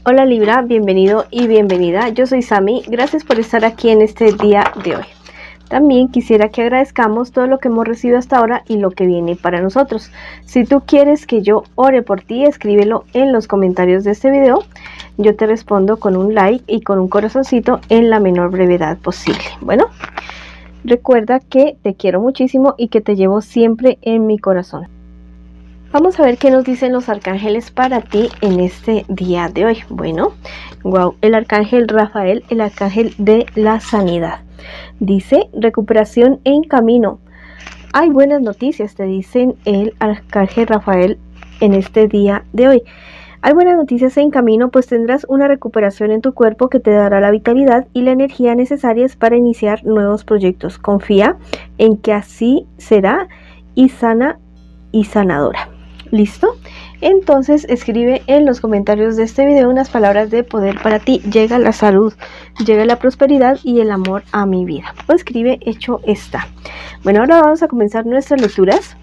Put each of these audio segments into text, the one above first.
Hola Libra, bienvenido y bienvenida. Yo soy Sami, gracias por estar aquí en este día de hoy. También quisiera que agradezcamos todo lo que hemos recibido hasta ahora y lo que viene para nosotros. Si tú quieres que yo ore por ti, escríbelo en los comentarios de este video. Yo te respondo con un like y con un corazoncito en la menor brevedad posible. Bueno, recuerda que te quiero muchísimo y que te llevo siempre en mi corazón. Vamos a ver qué nos dicen los arcángeles para ti en este día de hoy. Bueno, wow, el arcángel Rafael, el arcángel de la sanidad. Dice, recuperación en camino. Hay buenas noticias, te dicen el arcángel Rafael en este día de hoy. Hay buenas noticias en camino, pues tendrás una recuperación en tu cuerpo que te dará la vitalidad y la energía necesarias para iniciar nuevos proyectos. Confía en que así será y sana y sanadora. ¿Listo? Entonces escribe en los comentarios de este video unas palabras de poder para ti. Llega la salud, llega la prosperidad y el amor a mi vida. O escribe hecho está. Bueno, ahora vamos a comenzar nuestras lecturas.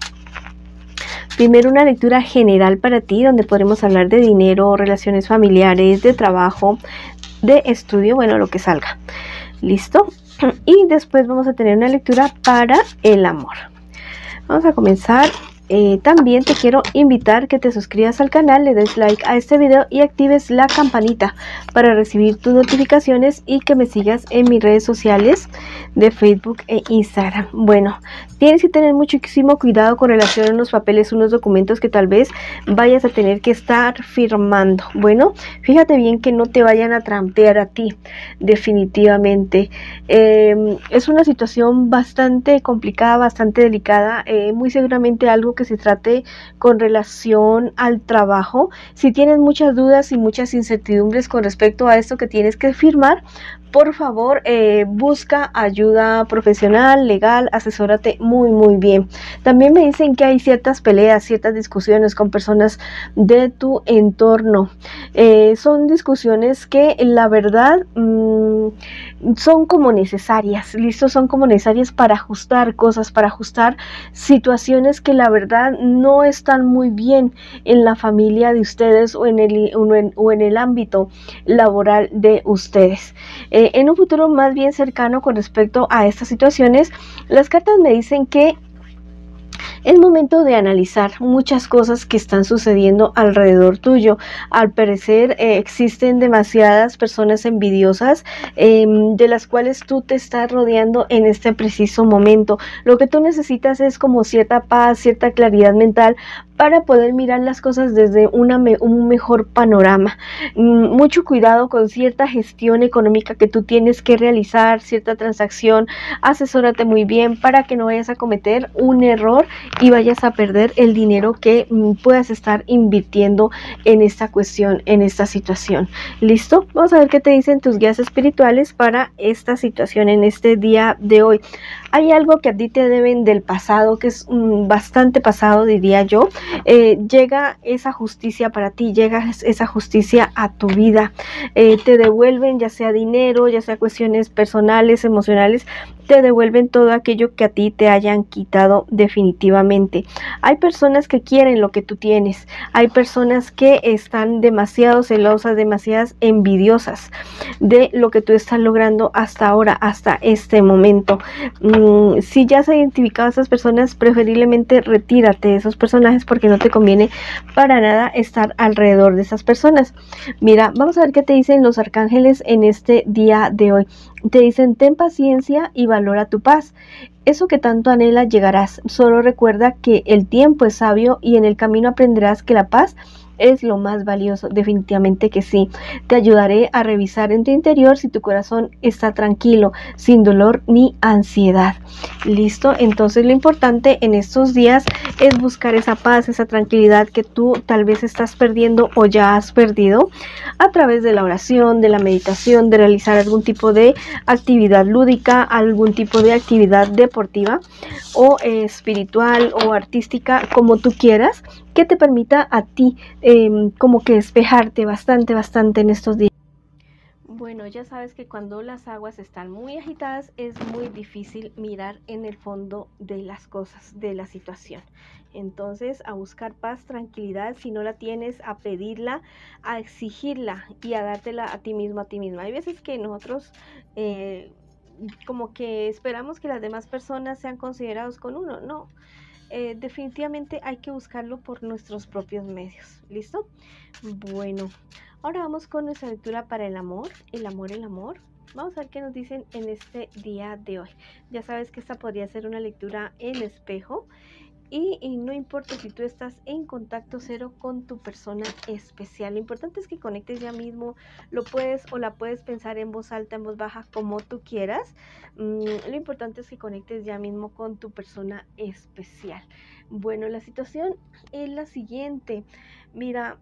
Primero una lectura general para ti, donde podremos hablar de dinero, relaciones familiares, de trabajo, de estudio, bueno, lo que salga. ¿Listo? Y después vamos a tener una lectura para el amor. Vamos a comenzar. También te quiero invitar que te suscribas al canal, le des like a este video y actives la campanita para recibir tus notificaciones y que me sigas en mis redes sociales de Facebook e Instagram. Bueno, tienes que tener muchísimo cuidado con relación a unos papeles, unos documentos que tal vez vayas a tener que estar firmando. Bueno, fíjate bien que no te vayan a trampear a ti, definitivamente. Es una situación bastante complicada, bastante delicada, muy seguramente algo que se trate con relación al trabajo. Si tienes muchas dudas y muchas incertidumbres con respecto a esto que tienes que firmar, por favor busca ayuda profesional, legal, asesórate muy bien. También me dicen que hay ciertas peleas, ciertas discusiones con personas de tu entorno. Son discusiones que la verdad son como necesarias, ¿listo? Son como necesarias para ajustar cosas, para ajustar situaciones que la verdad no están muy bien en la familia de ustedes o en el ámbito laboral de ustedes. En un futuro más bien cercano con respecto a estas situaciones, las cartas me dicen que es momento de analizar muchas cosas que están sucediendo alrededor tuyo. Al parecer existen demasiadas personas envidiosas de las cuales tú te estás rodeando en este preciso momento. Lo que tú necesitas es como cierta paz, cierta claridad mental para poder mirar las cosas desde un mejor panorama. Mucho cuidado con cierta gestión económica que tú tienes que realizar, cierta transacción. Asesórate muy bien para que no vayas a cometer un error y vayas a perder el dinero que puedas estar invirtiendo en esta cuestión, en esta situación. ¿Listo? Vamos a ver qué te dicen tus guías espirituales para esta situación en este día de hoy. Hay algo que a ti te deben del pasado, que es bastante pasado, diría yo. Llega esa justicia para ti, llega esa justicia a tu vida. Te devuelven ya sea dinero, ya sea cuestiones personales, emocionales, te devuelven todo aquello que a ti te hayan quitado definitivamente. Hay personas que quieren lo que tú tienes, hay personas que están demasiado celosas, demasiadas envidiosas de lo que tú estás logrando hasta ahora, hasta este momento. Si ya se ha identificado a esas personas, preferiblemente retírate de esos personajes porque no te conviene para nada estar alrededor de esas personas. Mira, vamos a ver qué te dicen los arcángeles en este día de hoy. Te dicen, ten paciencia y valora tu paz. Eso que tanto anhelas llegarás. Solo recuerda que el tiempo es sabio y en el camino aprenderás que la paz es lo más valioso. Definitivamente que sí. Te ayudaré a revisar en tu interior si tu corazón está tranquilo, sin dolor ni ansiedad. ¿Listo? Entonces lo importante en estos días es buscar esa paz, esa tranquilidad que tú tal vez estás perdiendo o ya has perdido a través de la oración, de la meditación, de realizar algún tipo de actividad lúdica, algún tipo de actividad deportiva o espiritual o artística, como tú quieras, que te permita a ti como que despejarte bastante en estos días. Bueno, ya sabes que cuando las aguas están muy agitadas es muy difícil mirar en el fondo de las cosas, de la situación. Entonces, a buscar paz, tranquilidad, si no la tienes, a pedirla, a exigirla y a dártela a ti mismo, a ti misma. Hay veces que nosotros como que esperamos que las demás personas sean considerados con uno, no. Definitivamente hay que buscarlo por nuestros propios medios. ¿Listo? Bueno, ahora vamos con nuestra lectura para el amor, el amor, el amor. Vamos a ver qué nos dicen en este día de hoy. Ya sabes que esta podría ser una lectura en espejo. Y no importa si tú estás en contacto cero con tu persona especial, lo importante es que conectes ya mismo, lo puedes o la puedes pensar en voz alta, en voz baja, como tú quieras. Lo importante es que conectes ya mismo con tu persona especial. Bueno, la situación es la siguiente. Mira,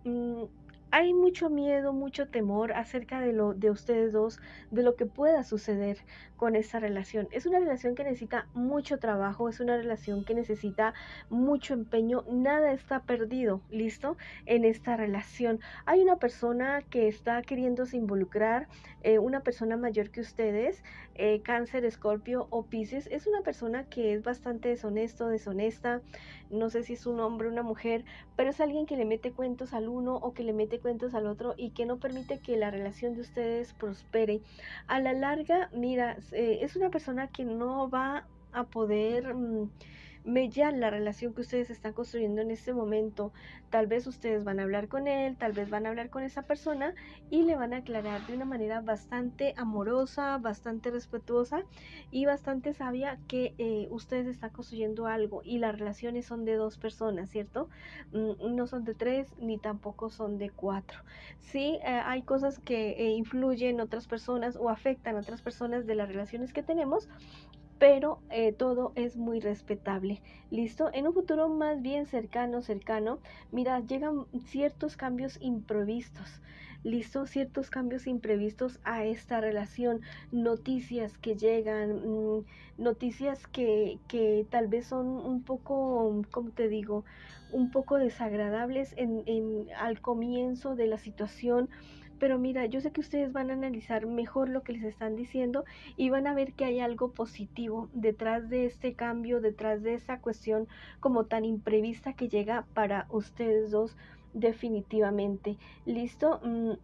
hay mucho miedo, mucho temor acerca de ustedes dos, de lo que pueda suceder con esta relación. Es una relación que necesita mucho trabajo, es una relación que necesita mucho empeño, nada está perdido, ¿listo? En esta relación. Hay una persona que está queriéndose involucrar, una persona mayor que ustedes, Cáncer, Escorpio o Piscis, es una persona que es bastante deshonesto, deshonesta, no sé si es un hombre o una mujer, pero es alguien que le mete cuentos al uno o que le mete cuentos al otro y que no permite que la relación de ustedes prospere. A la larga, mira, es una persona que no va a poder mellar la relación que ustedes están construyendo en este momento. Tal vez ustedes van a hablar con él, tal vez van a hablar con esa persona y le van a aclarar de una manera bastante amorosa, bastante respetuosa y bastante sabia que ustedes están construyendo algo y las relaciones son de dos personas, ¿cierto? No son de tres ni tampoco son de cuatro. Sí, hay cosas que influyen en otras personas o afectan a otras personas de las relaciones que tenemos, pero todo es muy respetable. ¿Listo? En un futuro más bien cercano, mira, llegan ciertos cambios imprevistos. ¿Listo? Ciertos cambios imprevistos a esta relación, noticias que llegan, noticias que tal vez son un poco, ¿cómo te digo? Un poco desagradables al comienzo de la situación. Pero mira, yo sé que ustedes van a analizar mejor lo que les están diciendo y van a ver que hay algo positivo detrás de este cambio, detrás de esa cuestión como tan imprevista que llega para ustedes dos definitivamente. ¿Listo?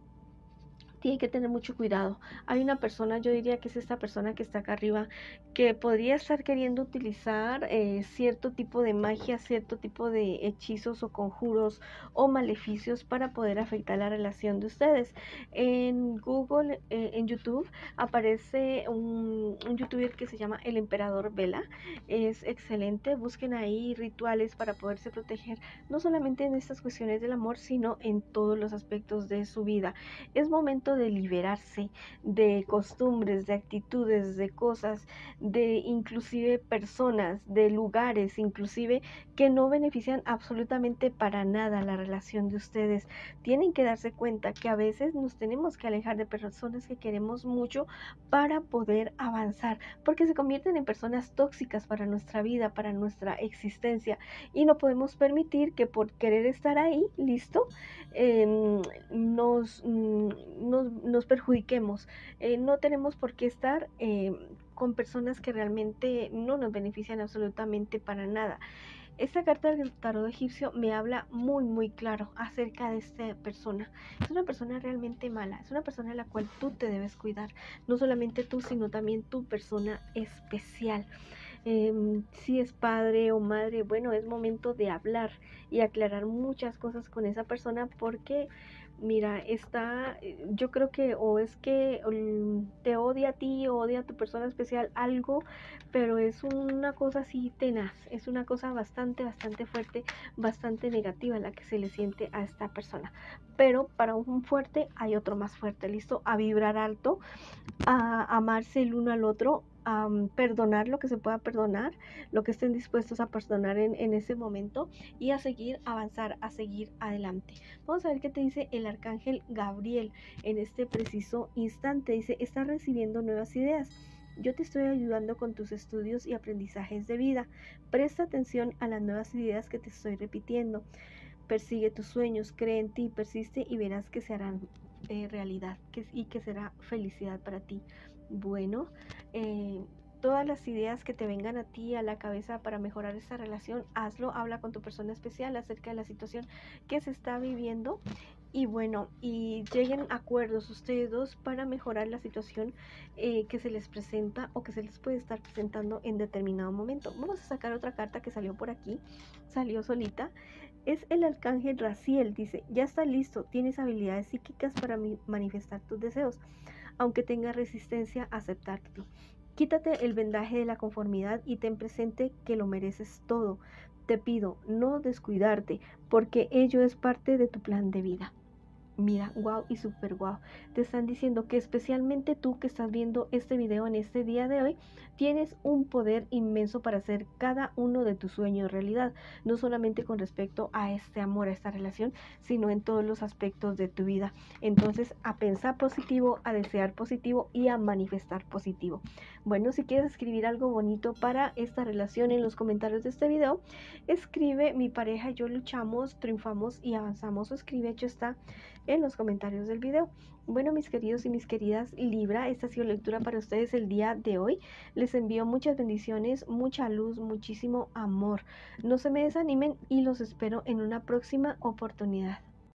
Tiene que tener mucho cuidado. Hay una persona, yo diría que es esta persona que está acá arriba, que podría estar queriendo utilizar cierto tipo de magia, cierto tipo de hechizos o conjuros o maleficios para poder afectar la relación de ustedes. En Google, en YouTube, aparece un youtuber que se llama El Emperador Vela. Es excelente. Busquen ahí rituales para poderse proteger, no solamente en estas cuestiones del amor, sino en todos los aspectos de su vida. Es momento de liberarse de costumbres, de actitudes, de cosas, de inclusive personas, de lugares, inclusive que no benefician absolutamente para nada la relación de ustedes. Tienen que darse cuenta que a veces nos tenemos que alejar de personas que queremos mucho para poder avanzar, porque se convierten en personas tóxicas para nuestra vida, para nuestra existencia, y no podemos permitir que por querer estar ahí, listo, nos perjudiquemos. No tenemos por qué estar con personas que realmente no nos benefician absolutamente para nada. Esta carta del tarot egipcio me habla muy claro acerca de esta persona. Es una persona realmente mala, es una persona a la cual tú te debes cuidar, no solamente tú, sino también tu persona especial. Si es padre o madre, bueno, es momento de hablar y aclarar muchas cosas con esa persona, porque mira, yo creo que o es que te odia a ti o odia a tu persona especial, algo, pero es una cosa así tenaz, es una cosa bastante fuerte, bastante negativa la que se le siente a esta persona. Pero para un fuerte hay otro más fuerte, listo, a vibrar alto, a amarse el uno al otro, a perdonar lo que se pueda perdonar, lo que estén dispuestos a perdonar en ese momento, y a seguir avanzar, a seguir adelante. Vamos a ver qué te dice el arcángel Gabriel en este preciso instante. Dice: estás recibiendo nuevas ideas. Yo te estoy ayudando con tus estudios y aprendizajes de vida. Presta atención a las nuevas ideas que te estoy repitiendo. Persigue tus sueños, cree en ti, persiste y verás que se harán realidad y que será felicidad para ti. Bueno, todas las ideas que te vengan a ti a la cabeza para mejorar esta relación, hazlo, habla con tu persona especial acerca de la situación que se está viviendo y bueno, y lleguen a acuerdos ustedes dos para mejorar la situación que se les presenta o que se les puede estar presentando en determinado momento. Vamos a sacar otra carta que salió por aquí, salió solita. Es el arcángel Raziel, dice, ya está listo, tienes habilidades psíquicas para manifestar tus deseos, aunque tengas resistencia a aceptarte. Quítate el vendaje de la conformidad y ten presente que lo mereces todo. Te pido no descuidarte, porque ello es parte de tu plan de vida. Mira, wow y super wow. Te están diciendo que especialmente tú que estás viendo este video en este día de hoy, tienes un poder inmenso para hacer cada uno de tus sueños realidad. No solamente con respecto a este amor, a esta relación, sino en todos los aspectos de tu vida. Entonces, a pensar positivo, a desear positivo y a manifestar positivo. Bueno, si quieres escribir algo bonito para esta relación en los comentarios de este video, escribe: mi pareja y yo luchamos, triunfamos y avanzamos. O escribe: hecho está, en los comentarios del video. Bueno, mis queridos y mis queridas Libra, esta ha sido la lectura para ustedes el día de hoy. Les envío muchas bendiciones, mucha luz, muchísimo amor. No se me desanimen y los espero en una próxima oportunidad.